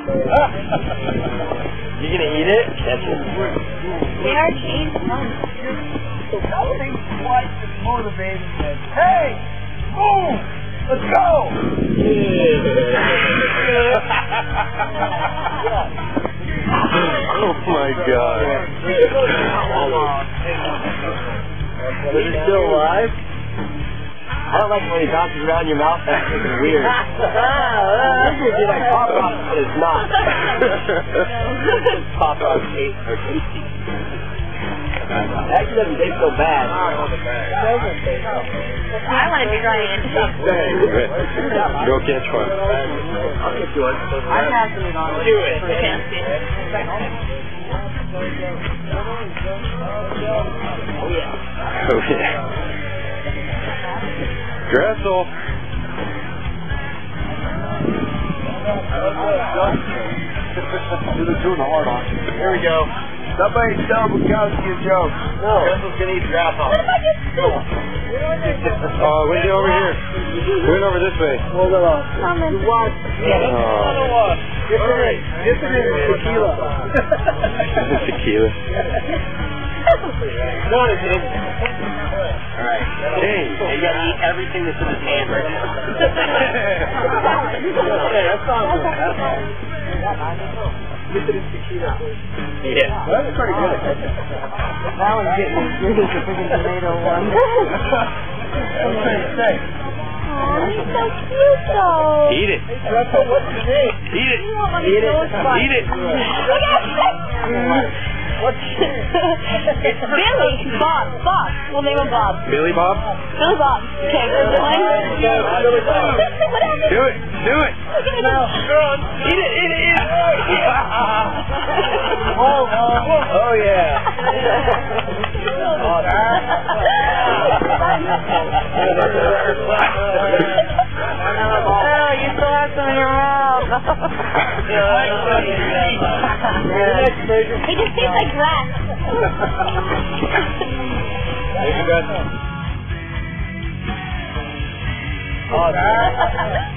You gonna eat it? They are changed. Nothing quite as motivating as, hey, move, let's go. Oh my God. Is it still alive? I don't like when he bounces around your mouth. That's freaking weird. This would be like Pop Rock, but it's not. Pop Rock taste or tasty. It actually doesn't taste so bad. I want to be trying it. Go catch one. I'll get you one. I have to eat on it. Do it. Oh yeah. Oh yeah. Dressel. You're doing the hard on. Here we go. Somebody tell Bukowski a joke. No. Dressel's gonna eat grasshopper. Oh, Wendy over here. Went over this way. Hold it on. You watch. Get it in tequila. Tequila. No, it's in. Alright. Dang. You gotta eat everything that's in his hand right now. Okay, that's awesome. Get it in tequila. Yeah. That's pretty good. That one's getting as good as the freaking tomato one. What was I say? Oh, he's so cute though. Eat it. Hey, Dressel, what's your name? Eat it. Eat it. Eat it. What's It's Billy. Bob. We'll name him Bob. Billy Bob? Billy Bob. Okay, good one. Do it. Do it. Eat it. Eat it. Oh yeah. Oh, you still have some in your mouth. He just tastes like grass. Oh,